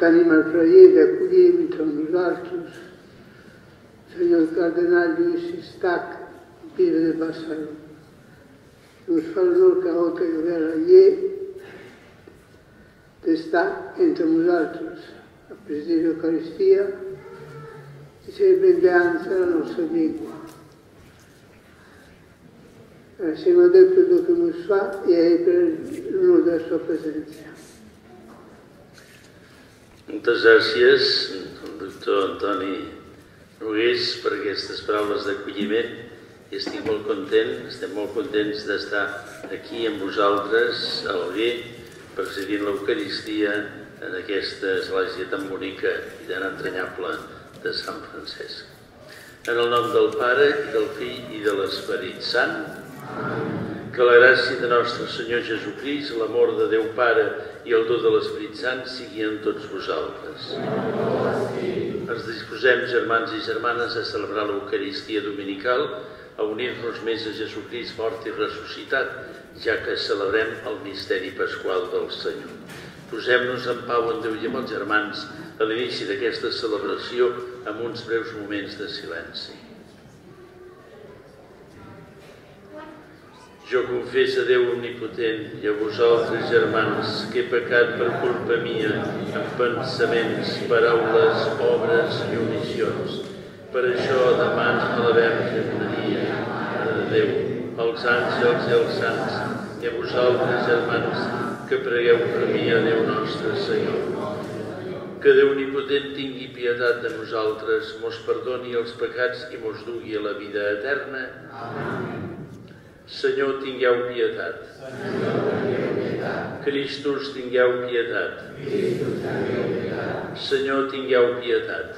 tenim el plaer d'acollir entre nosaltres el senyor cardenal Lluís Sistac, bisbe de Barcelona. Ens fa l'honor que volta que ve la llei d'estar entre nosaltres, a presidir l'Eucaristia i ser benveanza la nostra llengua. Ringraziamo a Dio per quello che ci fa e a Ell per l'onor della sua presenza. Moltes gràcies, doctor Antoni Nogués, per aquestes paraules d'acolliment i estem molt contents d'estar aquí amb vosaltres a Alguer presidint l'Eucaristia en aquesta església tan bonica i tan entranyable de Sant Francesc. En el nom del Pare, i del Fill i de l'Esperit Sant, que la gràcia de nostre Senyor Jesucrist, l'amor de Déu Pare i el do de l'Esperit Sant sigui amb tots vosaltres. Ens disposem, germans i germanes, a celebrar l'Eucaristia dominical, a unir-nos més a Jesucrist mort i ressuscitat, ja que celebrem el misteri pasqual del Senyor. Posem-nos en pau en Déu i amb els germans a l'inici d'aquesta celebració amb uns breus moments de silenci. Jo confesso a Déu omnipotent i a vosaltres, germans, que he pecat per culpa mia en pensaments, paraules, obres i omissions. Per això demano a la Verge Maria, Mare de Déu, als àngels i als sants, i a vosaltres, germans, que pregueu per mi a Déu nostre Senyor. Que Déu omnipotent tingui pietat de nosaltres, mos perdoni els pecats i mos dugui a la vida eterna. Amén. Senyor, tingueu pietat. Cristus, tingueu pietat. Senyor, tingueu pietat.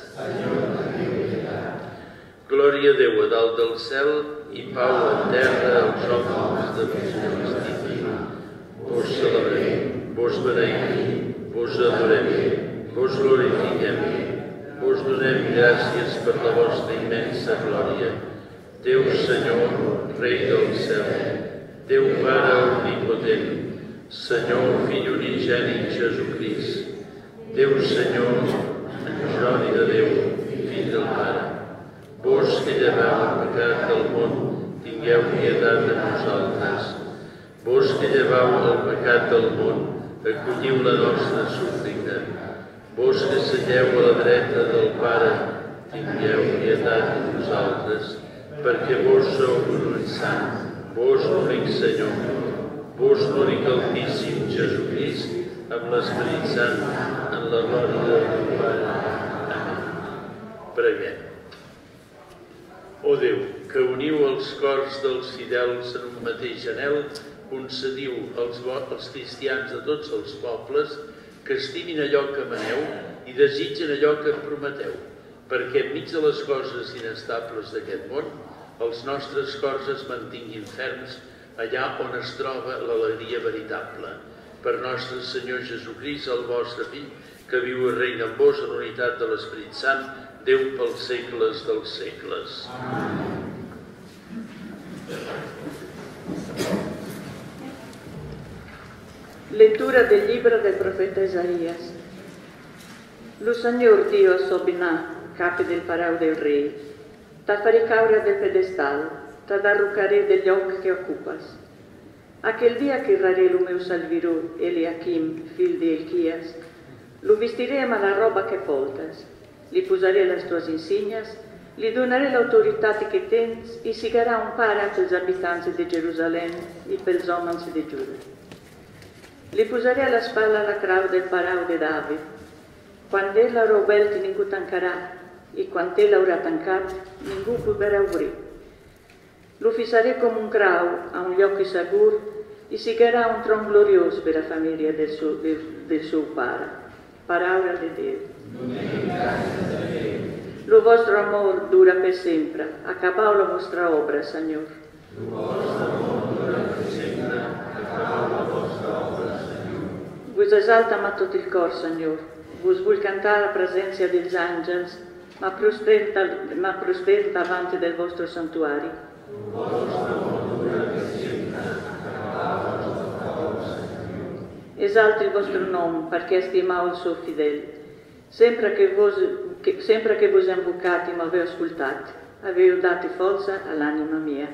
Glòria a Déu a dalt del cel i pau a terra als homes de justícia. Vos celebrem, vos beneïm, vos adorem, vos glorifiquem, vos donem gràcies per la vostra immensa glòria. Déu Senyor, Rei del cel, Déu Pare omnipotent, Senyor, Fill unigènit Jesucrist, Déu Senyor, Antoni de Déu, Fill del Pare, vos que lleveu el pecat del món, tingueu pietat de nosaltres. Vos que lleveu el pecat del món, acolliu la nostra súplica. Vos que seieu a la dreta del Pare, tingueu pietat de nosaltres. Perquè vos sou l'únic sant, vos l'únic Senyor, vos l'únic Altíssim Jesucrist, amb l'Esperit Sant, en la glòria del Déu Pare. Amén. Preguem. Ó Déu, que uniu els cors dels fidels en un mateix anhel, concediu als cristians de tots els pobles que estimin allò que maneu i desitgen allò que prometeu, perquè enmig de les coses inestables d'aquest món, els nostres cors es mantinguin ferms allà on es troba l'alegria veritable. Per nostre Senyor Jesucrist, el vostre Fill, que viu i reina amb vos en unitat de l'Esperit Sant, Déu pels segles dels segles. Lettura del libro del profeta Isaías. Lo Signor Dio sobbinà, capo del parau del rei, ta faré caure del pedestal, ta darrucaré del lloc que ocupes. Aquel dia que raré lo meu salviró, Eliakim, fill de Elquias, lo vestiré amb la roba que portes, li posaré les tues insignes, li donaré l'autoritat que tens i siguerà un pare pels abitants de Jerusalem i pels homes de Giuda. Li posaré a la spalla la crau del parau de David. Quan ell l'haurà obert, ningú tancarà, i quan ell l'haurà tancat, ningú podrà obrir. Lo fissaré com un crau a un lloc segur i siguerà un tron gloriós per la família del seu pare. Paraula de Déu. Lo vostro amor dura per sempre. Acabau la vostra obra, Senyor. Lo vostro amor dura per sempre. Acabau la vostra obra, Senyor. Vos esalta a tot il cor, Senyor. Vos vull cantar la presenza dels àngels, ma prosper davanti del vostro santuari. Lo vostro amor dura per sempre. Acabau la vostra obra, Senyor. Esalti il vostro nome, perché estimau il suo fidel. sempre che vos invocati m'aveu ascoltat, aveu dati forza all'anima mia.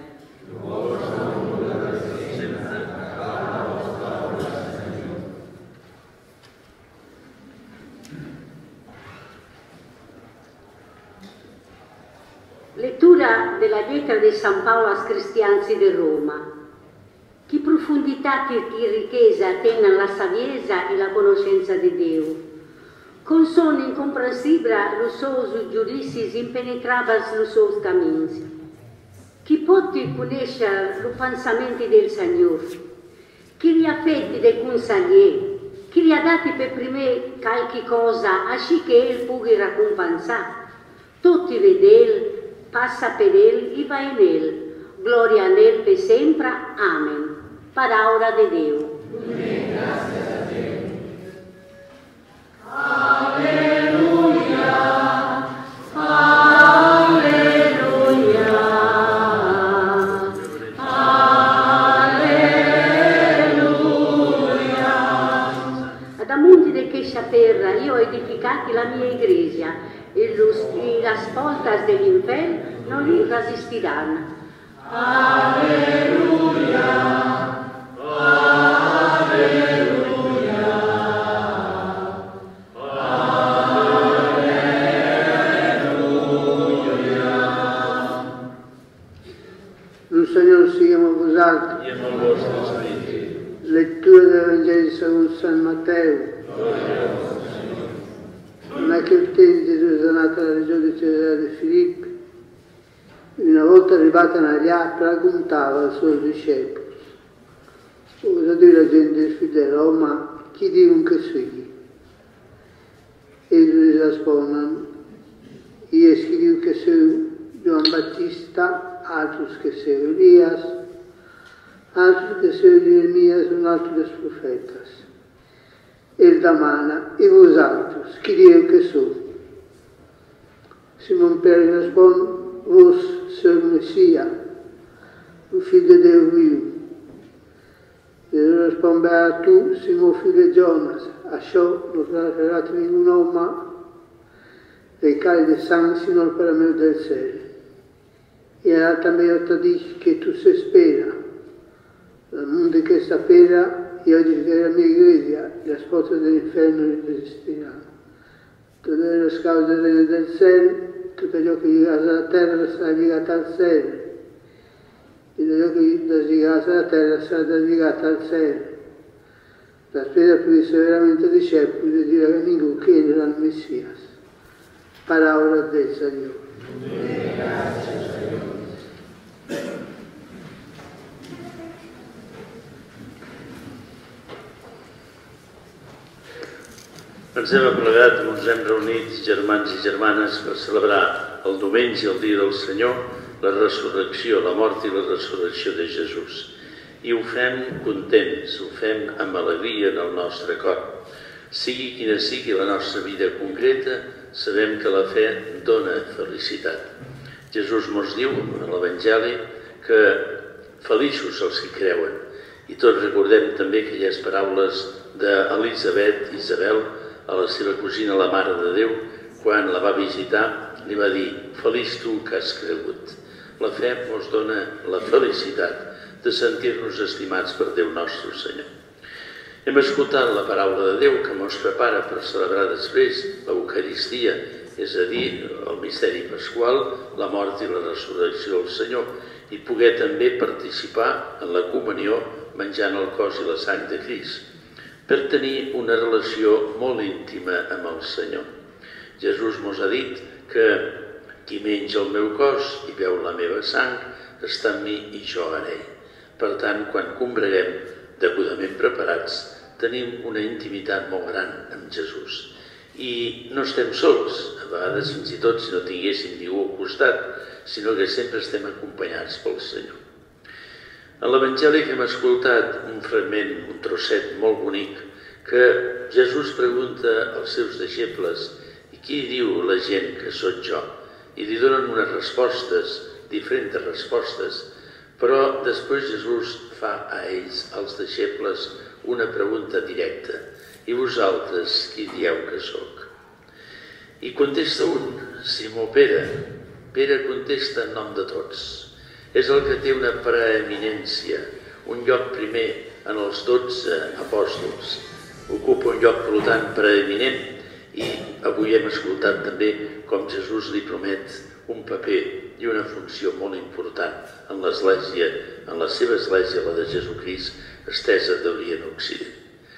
Lettura della lettera di San Paolo a cristianzi di Roma. Chi profondità e ricchezza tenne la saviezza e la conoscenza di Dio. Con son incomprensibile los seus giudicis impenetrabili los seus cammini. Chi pote conoscere i pensamenti del Signore? Chi li ha fatti dei consiglieri? Chi li ha dati per prime qualche cosa, así che Él pugui recompensare? Tutti vedel, passa per Él e va in Él. Gloria a Él per sempre. Amen. Parola di Dio. Grazie a Dio. Alleluia. Alleluia. Alleluia. Ad Amonti de questa terra io ho edificato la mia iglesia e las portas dell'inferno non li resistiranno. Alleluia. Il Signore sia con vosaltri. E amb el vostre espíritu. Lettura dell'Evangelo secondo San Matteo. In aquel tempo Gesù è nato alla regione di Cesarea di Filippi. Una volta arrivata a Nagliata, raccontava ai suoi discepoli. Cosa dice la gente di Fidelo? Ma chi dicono che sei? E gli rispondono, io chi dico che sei Giovan Battista, altri che sei Elias, altri che sei Jeremia, un altro dei profeti. E il domanda, e vosaltri, chi dico che sono? Simon Pietro risponde, vos sei il Messia, il figlio di Dio vivo. Gesù risponde a tu, Simon figlio di Jonas, a ciò non sarà rivelato un uomo dei cari del sangue, sino al paramento del cielo. E allora también io ti dico che tu sei spera. Dal mondo di questa pera, io edificherò la mia iglesia, e le porte dell'inferno non resisteranno. Tutte le scale del regno del cielo, tutto ciò che llega alla terra sarà legato al cielo. E ciò che legato alla terra sarà legato al cielo. La spesa per i severamente discepoli di dire che nessuno chiede al Messia. Parola del Signore. Grazie, Signore. Ens hem aplegat, ens hem reunit, germans i germanes, per celebrar el diumenge, el dia del Senyor, la resurrecció, la mort i la resurrecció de Jesús. I ho fem contents, ho fem amb alegria en el nostre cor. Sigui quina sigui la nostra vida concreta, sabem que la fe dona felicitat. Jesús mos diu a l'Evangeli que feliços els que creuen. I tots recordem també aquelles paraules d'Elisabet, Isabel, a la seva cosina, la Mare de Déu, quan la va visitar, li va dir, feliç tu que has cregut. La fe mos dona la felicitat de sentir-nos estimats per Déu nostre Senyor. Hem escoltat la paraula de Déu que mos prepara per celebrar després l'Eucaristia, és a dir, el misteri pasqual, la mort i la resurrecció del Senyor, i poder també participar en la comunió menjant el cos i la sang de Crist, per tenir una relació molt íntima amb el Senyor. Jesús mos ha dit que qui menja el meu cos i beu la meva sang està en mi i jo en ell. Per tant, quan combreguem degudament preparats, tenim una intimitat molt gran amb Jesús. I no estem sols, a vegades fins i tot si no tinguéssim ningú al costat, sinó que sempre estem acompanyats pel Senyor. A l'Evangeli que hem escoltat un fragment, un trosset molt bonic, que Jesús pregunta als seus deixebles i qui diu la gent que sóc jo? I li donen unes respostes, diferents respostes, però després Jesús fa a ells, als deixebles, una pregunta directa. I vosaltres qui dieu que sóc? I contesta un, Simó Pere. Pere contesta en nom de tots. És el que té una preeminència, un lloc primer en els 12 apòstols. Ocupa un lloc, per tant, preeminent, i avui hem escoltat també com Jesús li promet un paper i una funció molt important en l'església, en la seva església, la de Jesucrist, estesa d'Orient a Occident.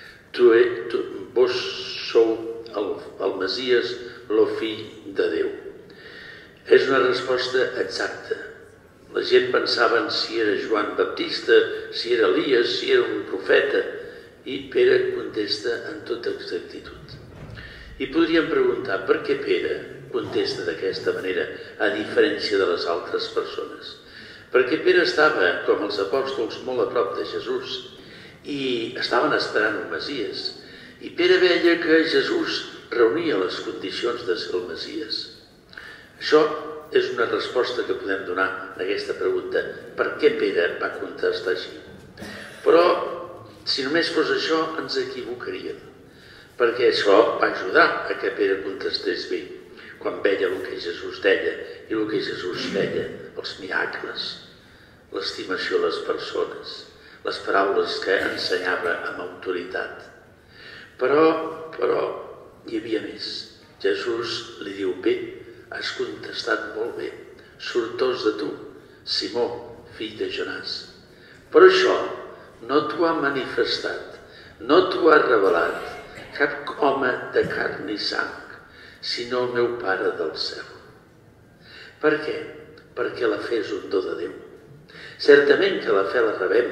Vos sou el Messies, el fill de Déu. És una resposta exacta. La gent pensava en si era Joan Baptista, si era Elies, si era un profeta, i Pere contesta en tota exactitud. I podríem preguntar per què Pere contesta d'aquesta manera, a diferència de les altres persones. Perquè Pere estava, com els apòstols, molt a prop de Jesús i estaven esperant un Messies. I Pere veia que Jesús reunia les condicions de ser el Messies. Això és una resposta que podem donar a aquesta pregunta. Per què Pere va contestar així? Però, si només fos això, ens equivocaríem. Perquè això va ajudar a que Pere contestés bé, quan veia el que Jesús deia i el que Jesús feia, els miracles, l'estimació a les persones, les paraules que ensenyava amb autoritat. Però hi havia més. Jesús li diu, bé, has contestat molt bé, sortós de tu, Simó, fill de Jonàs. Però això no t'ho ha manifestat, no t'ho ha revelat cap home de carn i sang, sinó el meu Pare del cel. Per què? Perquè la fe és un do de Déu. Certament que la fe la rebem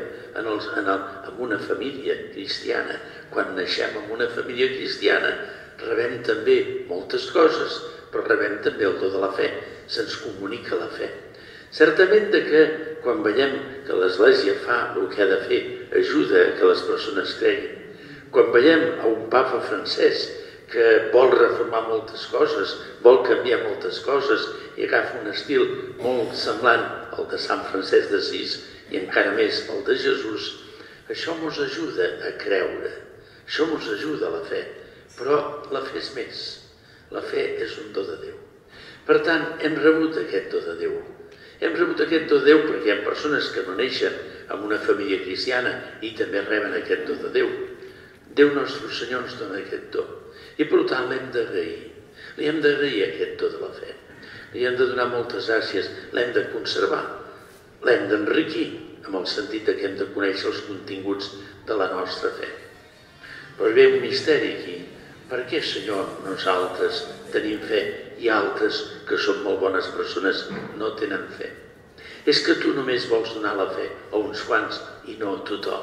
en una família cristiana. Quan naixem en una família cristiana rebem també moltes coses, però rebem també el do de la fe, se'ns comunica la fe. Certament que quan veiem que l'Església fa el que ha de fer, ajuda a que les persones creguin. Quan veiem a un papa francès que vol reformar moltes coses, vol canviar moltes coses i agafa un estil molt semblant al de Sant Francesc d'Assís i encara més al de Jesús, això ens ajuda a creure, això ens ajuda a la fe, però la fe és més. La fe és un do de Déu. Per tant, hem rebut aquest do de Déu. Hem rebut aquest do de Déu perquè hi ha persones que no neixen en una família cristiana i també reben aquest do de Déu. Déu nostre Senyor ens dona aquest do. I per tant l'hem d'agrair. Li hem d'agrair aquest do de la fe. Li hem de donar moltes gràcies, l'hem de conservar, l'hem d'enriquir, amb el sentit que hem de conèixer els continguts de la nostra fe. Però hi ve un misteri aquí. Per què, Senyor, nosaltres tenim fe i altres, que són molt bones persones, no tenen fe? És que tu només vols donar la fe a uns quants i no a tothom.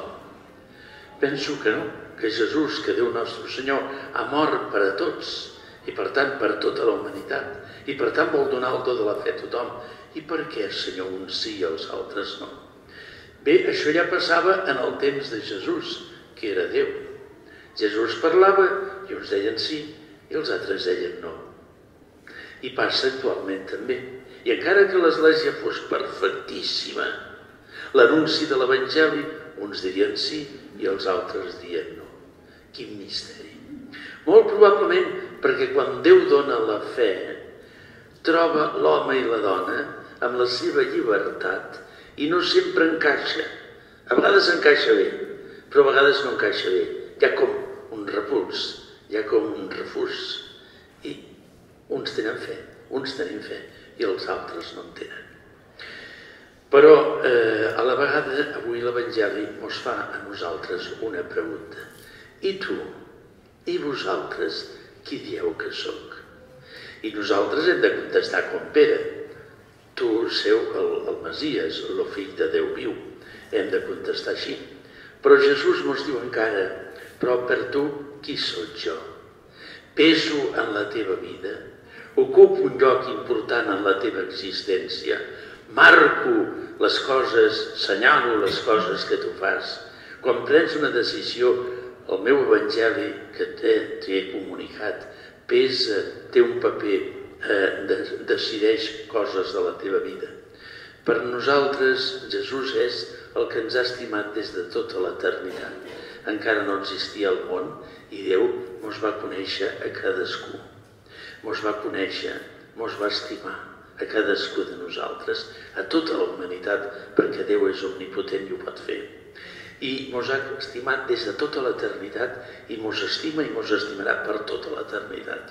Penso que no, que Jesús, que Déu nostre Senyor, ha mort per a tots i per tant per tota la humanitat i per tant vol donar el do de la fe a tothom. I per què, Senyor, uns sí i els altres no? Bé, això ja passava en el temps de Jesús, que era Déu. Jesús parlava i uns deien sí i els altres deien no. I passa actualment també. I encara que l'Església fos perfectíssima, l'anunci de l'Evangeli, uns dirien sí i els altres dirien no. Quin misteri. Molt probablement perquè quan Déu dona la fe, troba l'home i la dona amb la seva llibertat i no sempre encaixa. A vegades encaixa bé, però a vegades no encaixa bé. Hi ha com un repuls, hi ha com un refús. I uns tenen fe, uns tenim fe, i els altres no en tenen. Però a la vegada avui l'Evangeli ens fa a nosaltres una pregunta. I tu? I vosaltres? Qui dieu que sóc? I nosaltres hem de contestar com Pere. Tu seu el Messies, el fill de Déu viu. Hem de contestar així. Però Jesús ens diu encara, però per tu, qui sóc jo? Peso en la teva vida? Ocupo un lloc important en la teva existència? Marco les coses, senyalo les coses que tu fas? Quan prens una decisió, el meu evangeli que t'he comunicat pesa, té un paper, decideix coses de la teva vida. Per nosaltres, Jesús és el que ens ha estimat des de tota l'eternitat. Encara no existia el món i Déu ens va conèixer a cadascú. mos va conèixer, mos va estimar a cadascú de nosaltres, a tota la humanitat, perquè Déu és omnipotent i ho pot fer. I mos ha estimat des de tota l'eternitat i mos estima i mos estimarà per tota l'eternitat.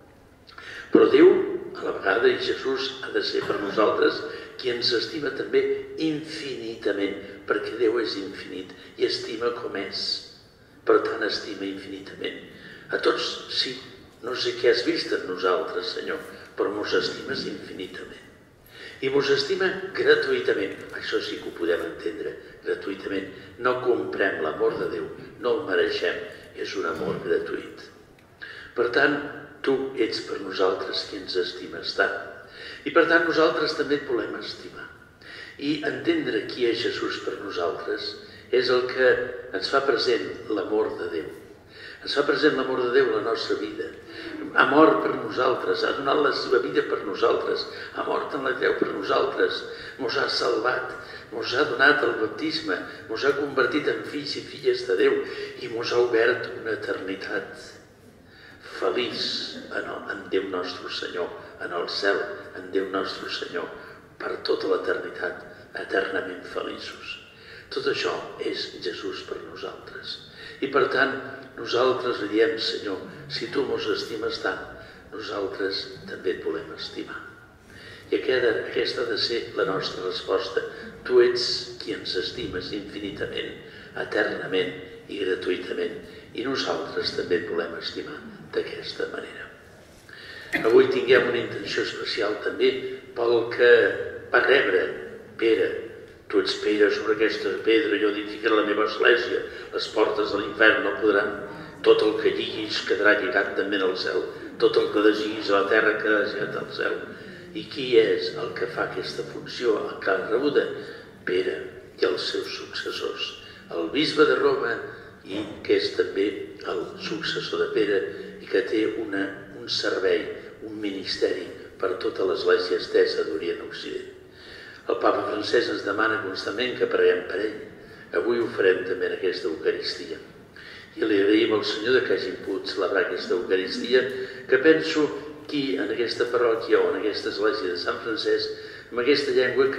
Però Déu, a la vegada, i Jesús ha de ser per nosaltres qui ens estima també infinitament, perquè Déu és infinit i estima com és. Per tant, estima infinitament. A tots, sí, no sé què has vist en nosaltres, Senyor, però mos estimes infinitament. I mos estima gratuïtament. Això sí que ho podem entendre, gratuïtament. No comprem l'amor de Déu, no el mereixem, és un amor gratuït. Per tant, tu ets per nosaltres qui ens estimes tant. I per tant, nosaltres també et volem estimar. I entendre qui és Jesús per nosaltres és el que ens fa present l'amor de Déu. Ens fa present l'amor de Déu a la nostra vida. Ha mort per nosaltres, ha donat la seva vida per nosaltres, ha mort en la creu per nosaltres, mos ha salvat, mos ha donat el baptisme, mos ha convertit en fills i filles de Déu i mos ha obert una eternitat feliç en Déu nostre Senyor, en el cel, en Déu nostre Senyor, per tota l'eternitat, eternament feliços. Tot això és Jesús per nosaltres. I per tant, nosaltres li diem, Senyor, si tu mos estimes tant, nosaltres també et volem estimar. I aquesta ha de ser la nostra resposta. Tu ets qui ens estimes infinitament, eternament i gratuïtament, i nosaltres també et volem estimar d'aquesta manera. Avui tinguem una intenció especial també pel que va rebre Pere. Tu ets Pere, sobre aquesta pedra jo edificaré la meva església, les portes de l'infern no podran. Tot el que lliguis quedarà lligat també al cel, tot el que desiguis a la terra quedarà lligat al cel. I qui és el que fa aquesta funció a cada rebuda? Pere i els seus successors. El bisbe de Roma, i que és també el successor de Pere i que té un servei, un ministeri per tota l'església estesa d'Orient a Occident. El papa Francesc ens demana constantment que preguem per ell. Avui ho farem també en aquesta Eucaristia. I li agraïm al Senyor que hagin pogut celebrar aquesta Eucaristia, que penso aquí, en aquesta parròquia o en aquesta església de Sant Francesc, amb aquesta llengua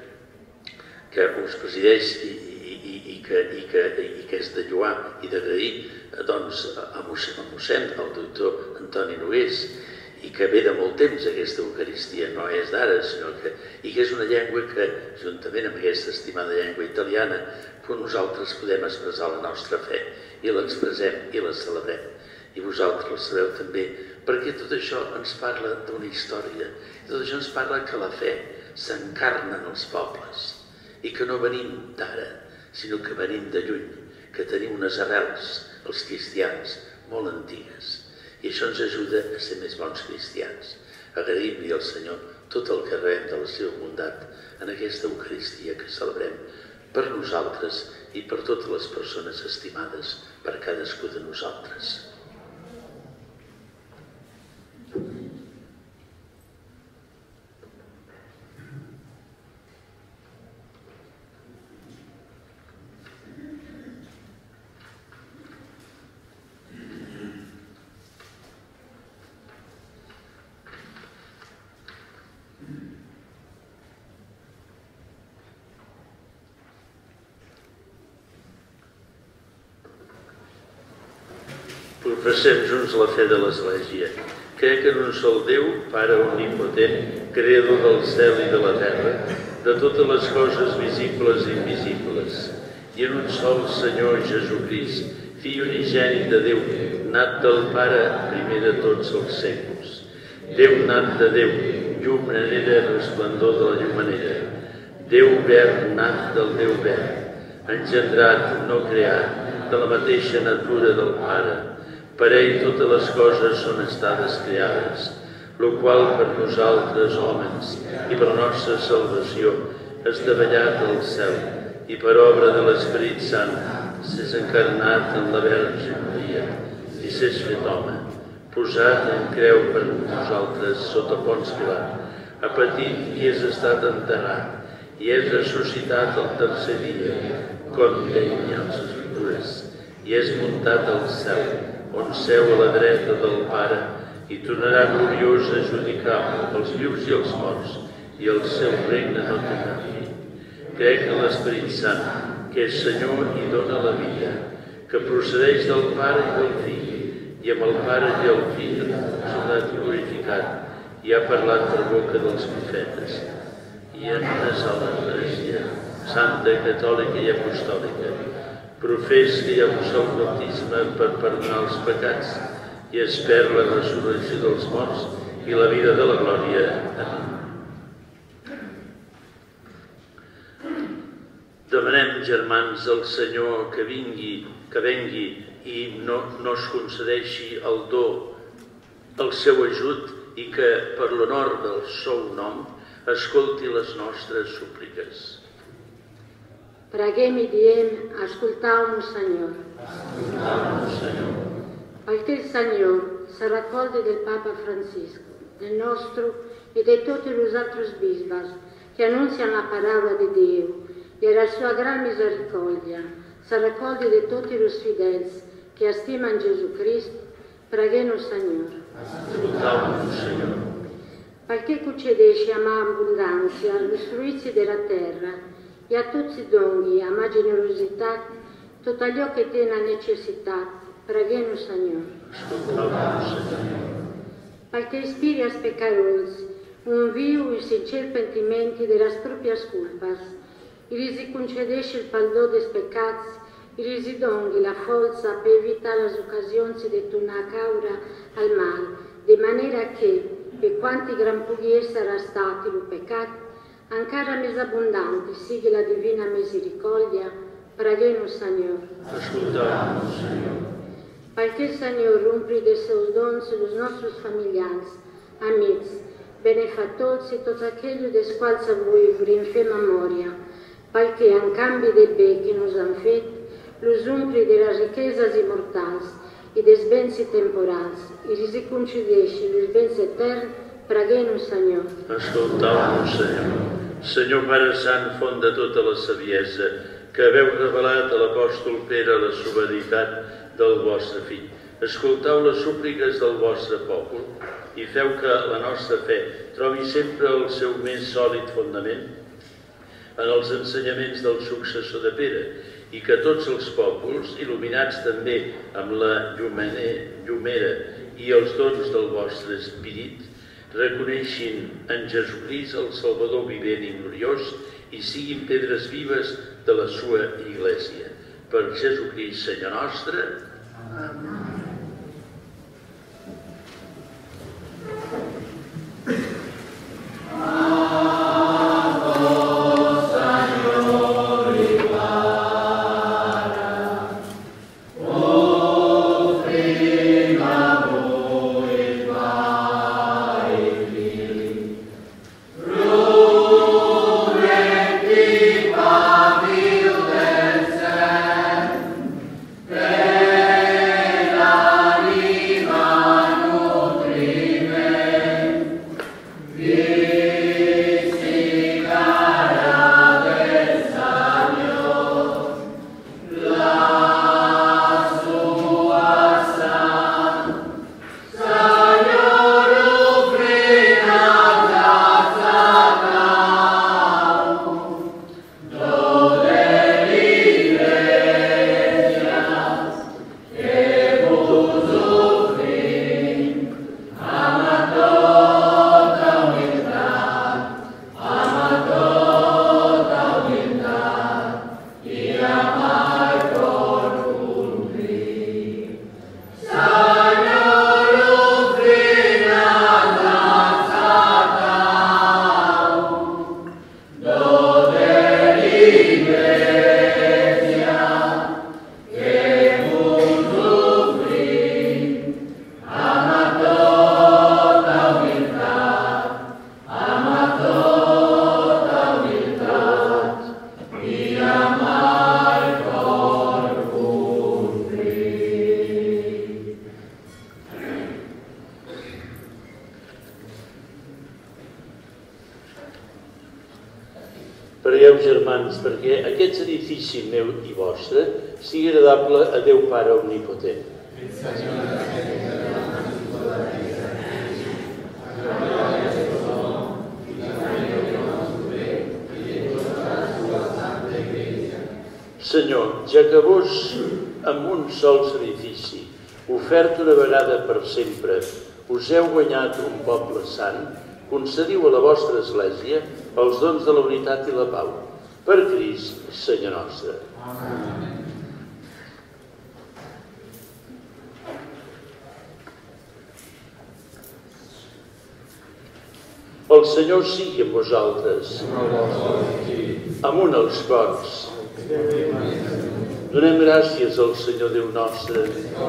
que us presideix i que és de lloar i d'agrair a mossèn, al doctor Antoni Nogués, i que ve de molt temps aquesta Eucaristia, no és d'ara, sinó que és una llengua que, juntament amb aquesta estimada llengua italiana, nosaltres podem expressar la nostra fe, i l'expressem i la celebrem. I vosaltres la sabeu també, perquè tot això ens parla d'una història, tot això ens parla que la fe s'encarna en els pobles, i que no venim d'ara, sinó que venim de lluny, que tenim unes arrels, els cristians, molt antigues. I això ens ajuda a ser més bons cristians. Agraïm-li al Senyor tot el que rebem de la seva bondat en aquesta Eucaristia que celebrem per nosaltres i per totes les persones estimades per cadascú de nosaltres. Professem junts la fe de l'Església. Crec en un sol Déu, Pare omnipotent, creador del cel i de la terra, de totes les coses visibles i invisibles, i en un sol Senyor Jesucrist, Fill unigènit de Déu, nat del Pare, primer de tots els séculs. Déu nat de Déu, llum anera, resplendor de la llumanera. Déu verd, nat del Déu verd, engendrat, no creat, de la mateixa natura del Pare. Per ell totes les coses són estades creades, lo qual per nosaltres, homes, i per la nostra salvació, és davallat al cel, i per obra de l'Esperit Sant, s'és encarnat en la Verge Maria, i s'és fet home, posat en creu per nosaltres sota Ponç Pilat, ha patit i és estat enterrat, i és ressuscitat el tercer dia, com deien les Escritures, i és muntat al cel, on seu a la dreta del Pare, i tornarà gloriós a judicar els vius i els morts, i el seu regne no tindrà fi. Crec en l'Esperit Sant, que és Senyor i dona la vida, que procedeix del Pare i del Fill, i amb el Pare i el Fill exaltat i glorificat, i ha parlat per boca dels profetes. I en una sola Església, santa, catòlica i apostòlica, profés que hi ha un sol baptisme per perdonar els pecats i espera la resurrecció dels morts i la vida de la glòria. Amén. Demanem, germans, al Senyor que vengui i nos concedeixi el do, el seu ajut, i que, per l'honor del seu nom, escolti les nostres súpliques. Preguem i diem, ascoltau-nos, Senyor. Ascoltau-nos, Senyor. Perché il Signore si raccoglie del Papa Francisco, del nostro e di tutti gli altri bisbas che annunziano la parola di Dio e la sua gran misericordia, si raccoglie di tutti gli fedeli che stimano Gesù Cristo, preghiamo Signore. Ascoltau-nos, Senyor. Perché concedesci a ma abbondanza gli fruizi della terra e a tutti i doni, a ma generosità, tutto ciò che tiene necessità, preghiamo Signore. Ascoltau-nos, Senyor. Perché ispiri a peccatori un vivo e sincero pentimento delle proprie culpas, e gli concedesci il perdono dei peccati, e gli doni la forza per evitare le occasioni di tornare caura al male, di maniera che, per quanti gran pughi essere stati i peccati, ancora més abbondante sia la divina misericordia, preghiamo Signore. Ascoltau-nos, Senyor. Perché il Signore rompi dei suoi doni sui nostri familiari, amici, benefattori e tutti quelli dei quali voi rinfè memoria, perché in cambio del bene che nos han fatto, los umpli delle ricchezze immortali e dei beni temporali, e li concedesci i beni eterni, preghiamo Signore. Ascoltau-nos, Senyor. Senyor Pare Sant, font de tota la saviesa, que haveu revelat a l'apòstol Pere la soberanitat del vostre fill. Escoltau les súpliques del vostre poble i feu que la nostra fe trobi sempre el seu més sòlid fonament en els ensenyaments del successor de Pere i que tots els pobles, il·luminats també amb la llumera i els dons del vostre Espírit, reconeixin en Jesucrist el Salvador vivent i gloriós i siguin pedres vives de la sua Iglésia. Per Jesucrist, Senyor nostre. Amén. Pregueu, germans, perquè aquest edifici meu i vostre sigui agradable a Déu Pare Omnipotent. Senyor, ja que vos, amb un sol sacrifici, ofert una vegada per sempre, us heu guanyat un poble sant, concediu a la vostra Església els dons de la unitat i la pau. Per Crist, Senyor nostre. Amén. El Senyor sigui amb vosaltres. Amunt els cors. Donem gràcies al Senyor Déu nostre.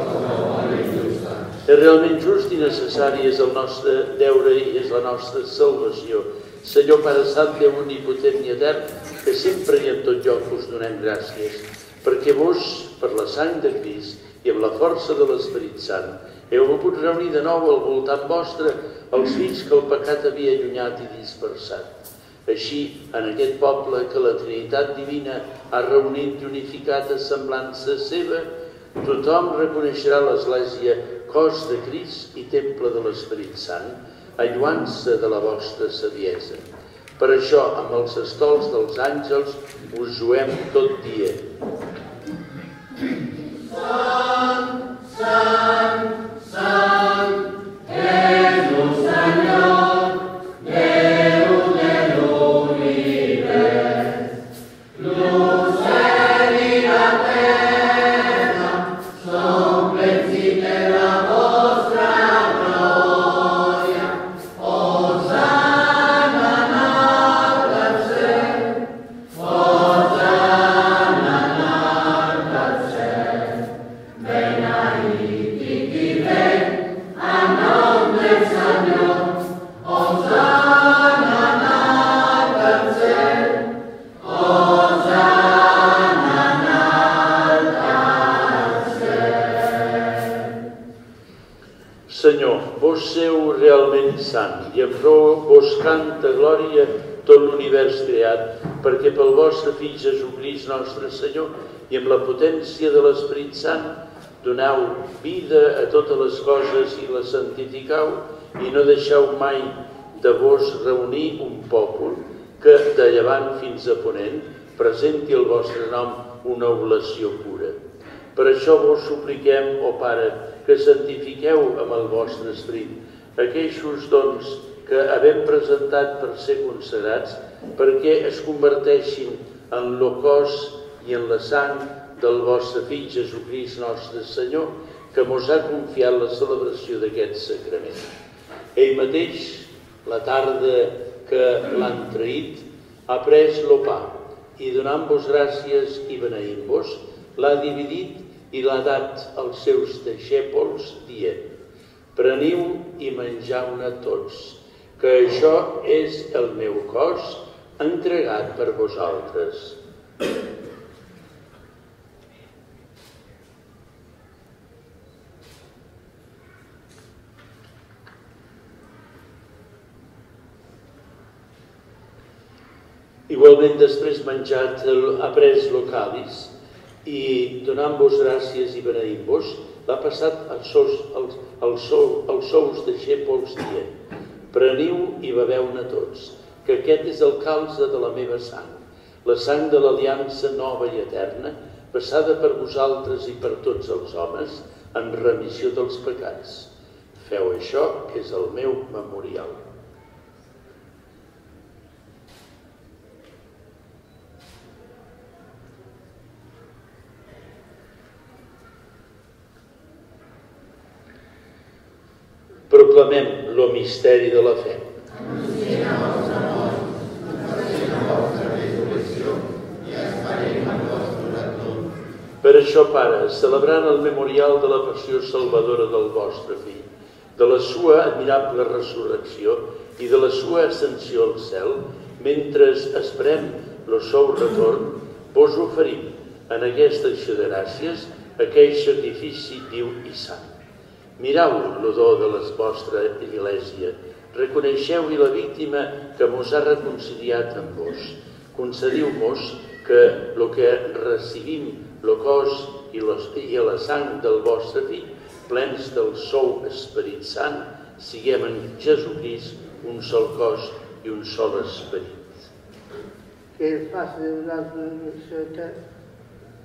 És realment just i necessari, és el nostre deure i és la nostra salvació. Senyor Pare Sant, Déu omnipotent i etern, que sempre i en tot lloc us donem gràcies, perquè vos, per la sang de Crist i amb la força de l'Esperit Sant, heu volgut reunir de nou al voltant vostre els fills que el pecat havia allunyat i dispersat. Així, en aquest poble que la Trinitat Divina ha reunit i unificat a semblança seva, tothom reconeixerà l'Església cos de Crist i temple de l'Esperit Sant, alluant-se de la vostra saviesa. Per això, amb els estols dels àngels, us juem tot dia. Sant, Sant, Sant, és el Senyor, Déu de l'univers. L'ocel i la terra són plens de la vostra glòria. Hosana en el cel, Hosana en el cel. Beneït i qui ven en nom del Senyor. Hosana en el cel, Hosana en el cel. Senyor, vos seu realment sant, i amb raó vos canta glòria tot l'univers creat, perquè pel vostre Fill Jesucrist nostre Senyor, i amb la potència de l'Esperit Sant, doneu vida a totes les coses i les santificau, i no deixeu mai de vos reunir un poble que, de llevant fins a ponent, presenti el vostre nom una oblació pura. Per això vos supliquem, ó Pare, que santifiqueu amb el vostre Esperit aquells dons que havem presentat per ser consagrats, perquè es converteixin en el cos i en la sang del vostre Fill Jesucrist nostre Senyor, que mos ha confiat la celebració d'aquest sacrament. Ell mateix, la tarda que l'han traït, ha pres el pa i, donant-vos gràcies i beneint-vos, l'ha dividit i l'ha dat als seus deixebles, dient: preniu i menjau-ne tots, que això és el meu cos entregat per vosaltres. Igualment, després menjat, ha pres el càliz i, donant-vos gràcies i beneint-vos, l'ha passat als seus deixebles dient: preniu i beveu-ne tots, que aquest és el calze de la meva sang, la sang de l'aliança nova i eterna, passada per vosaltres i per tots els homes, en remissió dels pecats. Feu això, que és el meu memorial. Proclamem el misteri de la fe. Per això, Pare, celebrant el memorial de la passió salvadora del vostre Fill, de la sua admirable resurrecció i de la sua ascensió al cel, mentre esperem el seu retorn, vos oferim en aquesta acció de gràcies aquell sacrifici viu i sant. Mirau l'odor de la vostra Església, reconeixeu-hi la víctima que mos ha reconciliat amb vos. Concediu-mos que el que recibim, el cos i la sang del vostre Fill, plens del seu Esperit Sant, siguem en Jesucrist un sol cos i un sol esperit. Que el faci de vosaltres la nació eterna,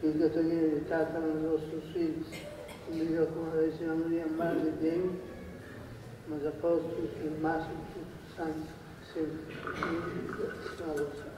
fica tenha editat als nostres fills, millor com a Reina Maria, Mare de Déu, amb els apòstols, els màxims, els sants, sempre.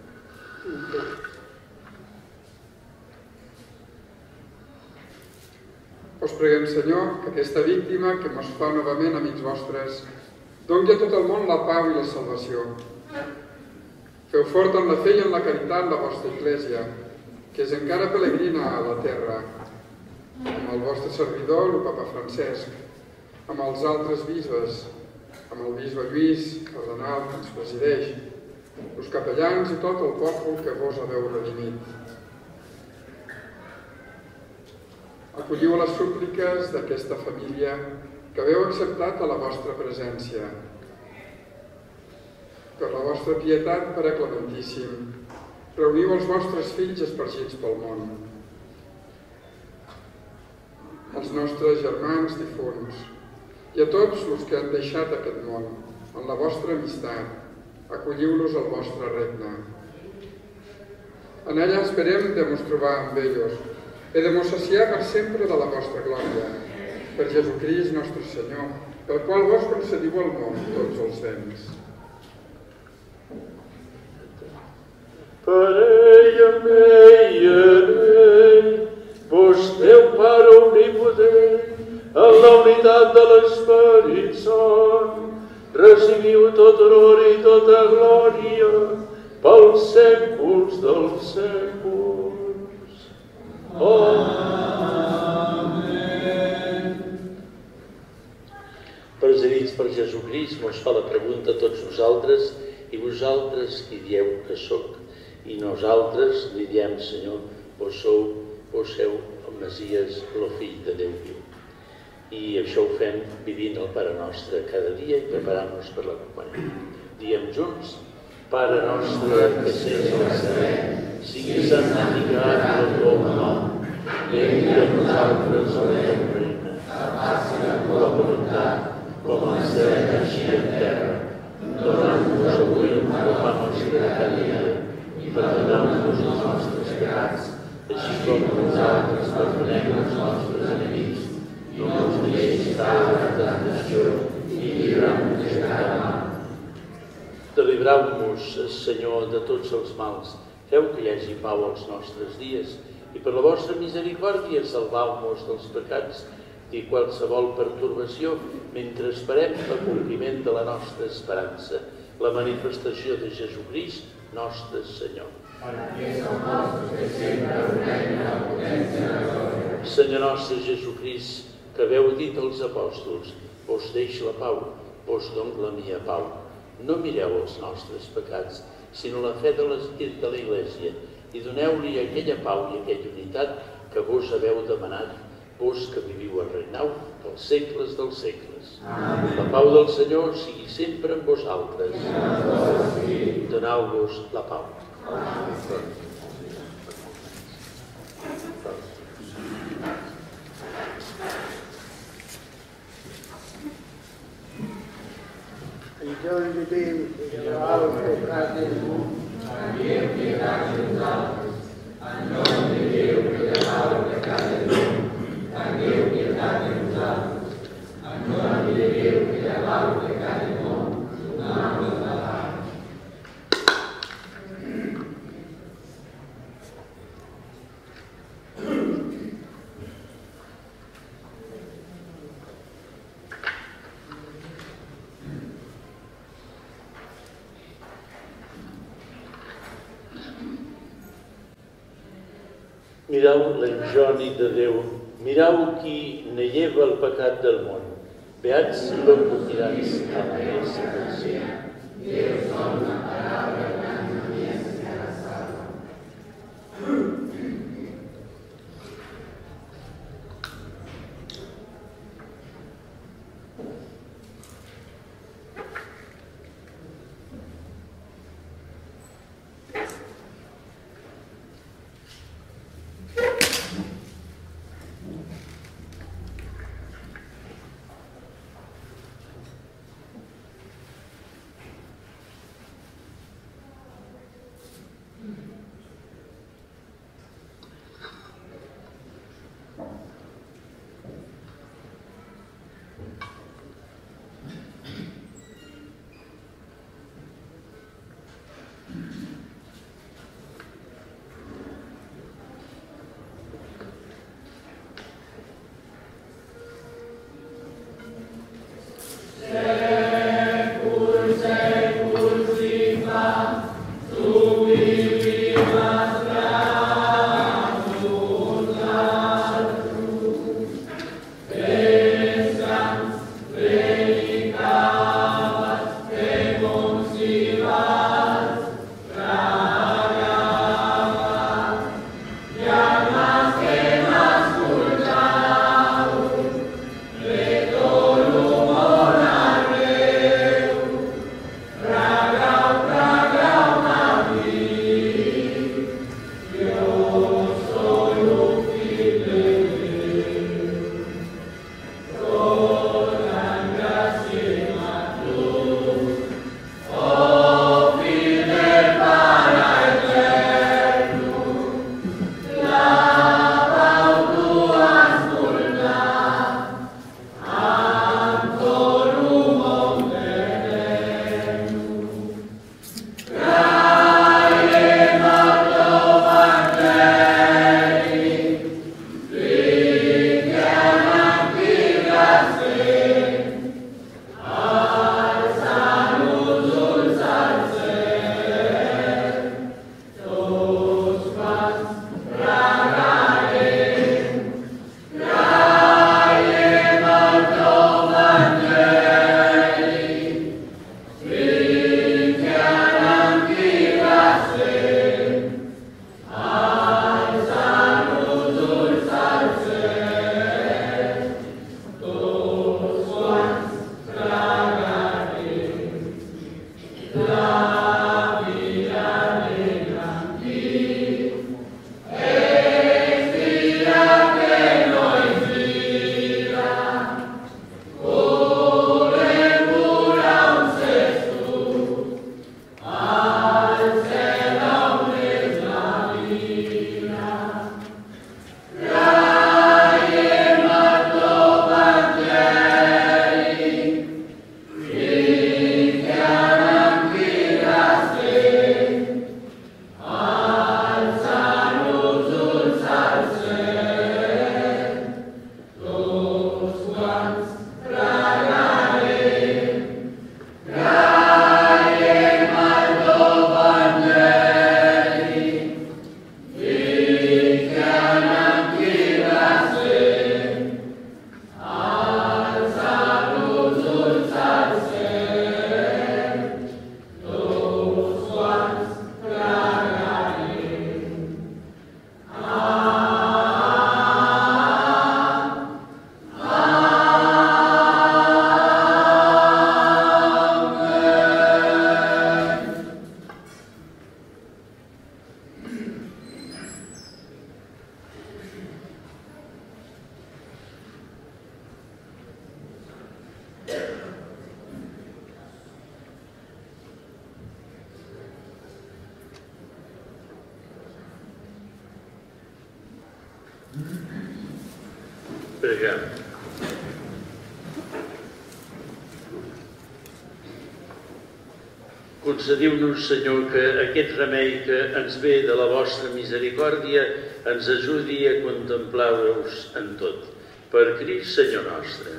Us preguem, Senyor, que aquesta víctima que mos fa novament amics vostres doni a tot el món la pau i la salvació. Feu fort en la fe i en la caritat la vostra Església, que és encara pelegrina a la terra, amb el vostre servidor, el papa Francesc, amb els altres bisbes, amb el bisbe Lluís, cardenal, que ens presideix, els capellans i tot el poble que vos haveu redimit. Acolliu les súpliques d'aquesta família que haveu acceptat a la vostra presència. Per la vostra pietat, Pare Clementíssim, reuniu els vostres fills espargits pel món. Els nostres germans difunts i a tots els que han deixat aquest món, en la vostra amistat, acolliu-los al vostre regne. En ella esperem de mos trobar amb ells i de mos saciar per sempre de la vostra glòria, per Jesucrist nostre Senyor, pel qual vos concediu al món tots els béns. Pare mei, vos Déu Pare omnipotent, en la unitat de l'Esperit Sant, recibiu tot honor i tota glòria pels sèculs dels sèculs. Presidits per Jesucrist, mos fa la pregunta a tots nosaltres, i vosaltres qui dieu que sóc? I nosaltres li diem, Senyor, vos seu el Messies, el Fill de Déu viu. I això ho fem vivint el Pare Nostre cada dia i preparant-nos per la companyia. Diem junts, Pare Nostre que sents al cel, sigui santificat el teu nom, vengui a nosaltres el teu regne, faci la teva voluntat, com al cel així en terra. Dona'm-nos avui el pa nostre de cada dia i perdona'm-nos els nostres pecats, així com nosaltres perdonem els nostres enemics. No ens deixis caure en tentació i llibra'm de cada mal. Delibrau-nos, Senyor, de tots els mals. Feu que hi hagi pau als nostres dies i per la vostra misericòrdia salvau-nos dels pecats i qualsevol pertorbació mentre esperem el compliment de la nostra esperança, la manifestació de Jesucrist, nostre Senyor. Senyor nostre Jesucrist, que haveu dit als apòstols, vos deixo la pau, vos dono la mia pau. No mireu els nostres pecats, sinó la fe de l'Església, i doneu-li aquella pau i aquella unitat que vos haveu demanat, vos que viviu i reinau pels segles dels segles. La pau del Senyor sigui sempre amb vosaltres. Doneu-vos la pau. Il giorno di Dio, che lavavo il peccato del mondo, Dio pietà di nosaltres, en nom de Déu que llavava el pecat del món, Dio pietà de nosaltres, en nom de Déu que llavava el pecat del món, dona'm la pau. Mirau l'enjoni de Déu, mirau qui ne lleva el pecat del món. Beats i benvinguts a la mesa del cielo. Déu som la paraula de la mies que la salva. preguem. Concediu-nos, Senyor, que aquest remei que ens ve de la vostra misericòrdia ens ajudi a contemplar-vos en tot. Per Crist, Senyor nostre.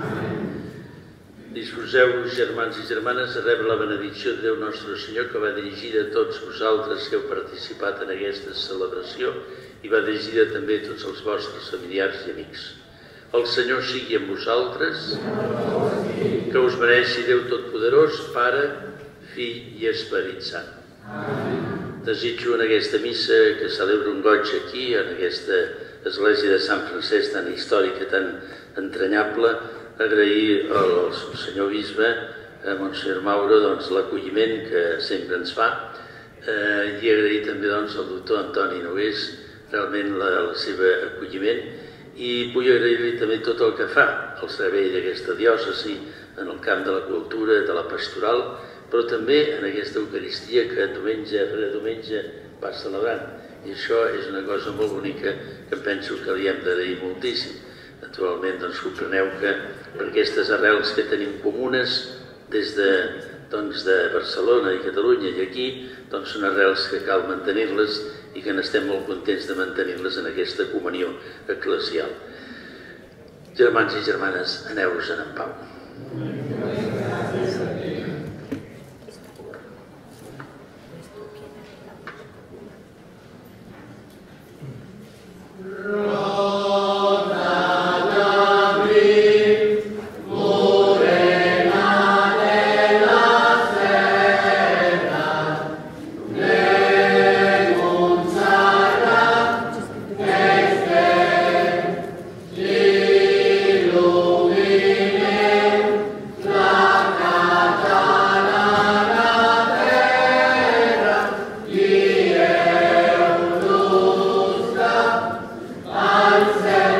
Disposeu-vos, germans i germanes, a rebre la benedicció de Déu nostre Senyor, que va dirigida a tots vosaltres que heu participat en aquesta celebració i va dirigida també a tots els vostres familiars i amics. El Senyor sigui amb vosaltres, que us beneixi Déu Totpoderós, Pare, Fill i Esperit Sant. Desitjo en aquesta missa que celebro un goig aquí, en aquesta església de Sant Francesc tan històrica, tan entranyable, agrair al senyor bisbe, a Monsenyor Mauro, l'acolliment que sempre ens fa i agrair també al doctor Antoni Nogués realment el seu acolliment i vull agrair-li també tot el que fa al servei d'aquesta diòcesi en el camp de la cultura, de la pastoral, però també en aquesta Eucaristia que diumenge rere diumenge va celebrant. I això és una cosa molt bonica que penso que li hem d'agrair moltíssim. Naturalment, compreneu que per aquestes arrels que tenim comunes des de Barcelona i Catalunya i aquí, són arrels que cal mantenir-les i que n'estem molt contents de mantenir-les en aquesta comunió eclesial. Germans i germanes, aneu-vos en pau. Amen.